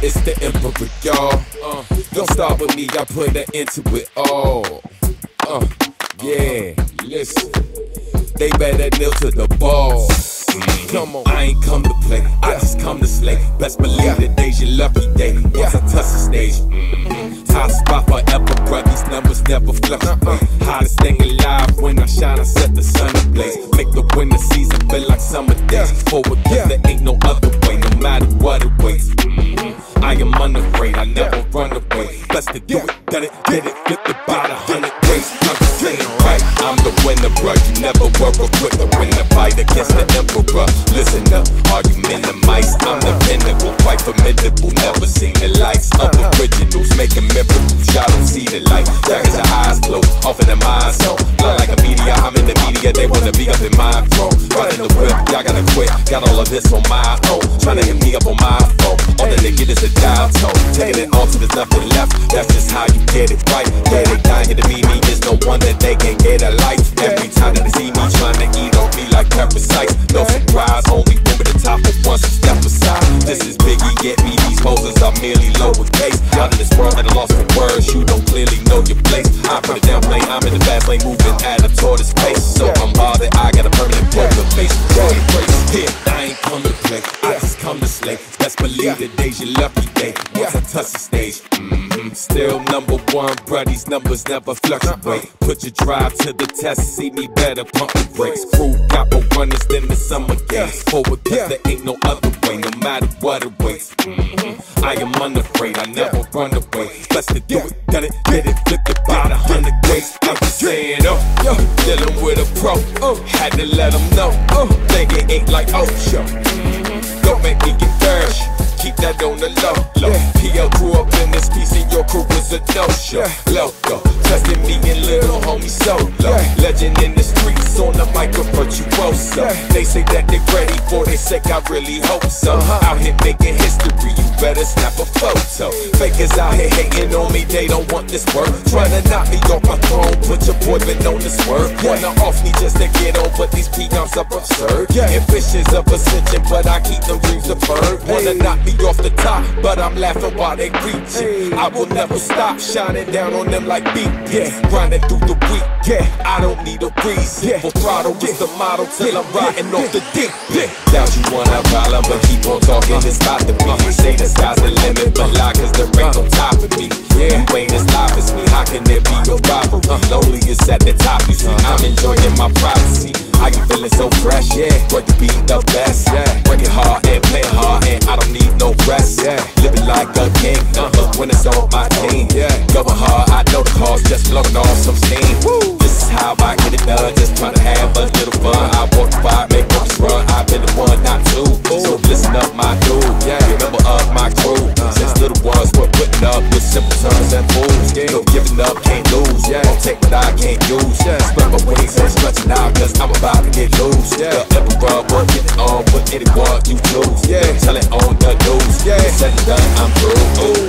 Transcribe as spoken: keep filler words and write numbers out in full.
it's the Emperor, y'all. Uh, don't start with me, I put an end to it all. Uh, yeah, listen. They better kneel to the ball. Come on, I ain't come to play, I just come to slay. Best believe today's your lucky day. Once I touch the stage, mm-hmm. Top spot forever, bruh. These numbers never fluctuate. Hottest thing alive, when I shine, I set the sun ablaze. Make the winter season feel like summer days. Forward, cause there ain't no other way, no matter what it weighs. Mm-hmm. I am unafraid, I never run away. Best to do it, done it, did it, flip the bottle, hundred ways. I'm just saying right, I'm the winner, bruh. You never were a quitter when the fight against the emperor. Listen up, are you minimized? I'm the pinnacle, quite formidable. Never seen the lights of originals, making miracles. Y'all don't see the light, jackets your eyes closed, off in the mind zone. Fly like a meteor, I'm in the media, they wanna be up in my throne. Riding the whip, y'all gotta quit, got all of this on my own. Trying to hit me up on my phone, all that they get is a dial tone. Taking it all till there's nothing left, that's just how you get it right. Yeah, they dying here to be me, there's no one that they can get a life. Every time that they see me trying to eat on me like parasites, no surprise, only room at the top of once to step aside. This is Biggie, get me, these poses are merely lowercase. Out of this world at a loss for words, you don't clearly know your place. I put it down plane, I'm in the fast lane, moving at a tortoise pace. So I'm bothered, I got a permanent poker face. Here, I ain't come to play, I just come to slay. Best believe today's your lucky day, once I touch the stage. Mm-hmm. Still number one, bruh, these numbers never fluctuate. Put your drive to the test, see me better pump the brakes. Crew got more runners than the summer games. Forward, cause there ain't no other way, no matter what it weighs. Mm-hmm. I am unafraid, I never run away. Best to do it, done it, did it, flipped about a hundred ways. I'm just saying, oh, yo, dealing with a pro, oh, had to let them know, oh, think it ain't like Ocho. Mm-hmm. Don't make me get dirty, keep that on the low, low. P L grew up in this piece and your crew was a no-show. Loco, trusting me and little homie solo. Legend in the streets, on the mic of virtuoso. They say that they ready for their sake, I really hope so. Out here making history, you better snap a photo. Fakers out here hating on me, they don't want this work. Trying to knock me off my throne, put your boy been on this work. Wanna off me just to get on, but these peons are absurd. Ambitions of ascension, but I keep them dreams deferred. Wanna knock me off the top, but I'm laughing while they reaching. I will never stop shining down on them like beat. Yeah, grinding through the week. Yeah, I don't need a reason. For throttle is the model till I'm riding off the deep. Yeah, doubt you wanna problem, but keep on talking. It's about to be. You say the sky's the limit, but lie cause the rain's on top of me. Yeah, you ain't as live as me. How can there be a rivalry? Lonely is at the top. You see, I'm enjoying my privacy. How you feeling so fresh? Yeah, work to be the best. Yeah, work it hard and play hard, and I don't need no rest. Yeah, living like a king, uh, when it's on my team. Yeah, going hard, I know the cause, just blowing off some steam. Woo. This is how I get it done, just trying to have a little fun. I walk the fire, make moves run. I've been the one, not two. So listen up, my dude. Yeah, remember of my crew. Since little ones were putting up with simple terms and fools. No giving up, can't lose. Yeah, won't take what I can't use. Yeah, spread my wings and stretching out, cause I'm about to get loose. Yeah, the emperor, work it on with anyone you choose. Yeah, tell it on the news. Yeah, said and done, I'm through. Ooh.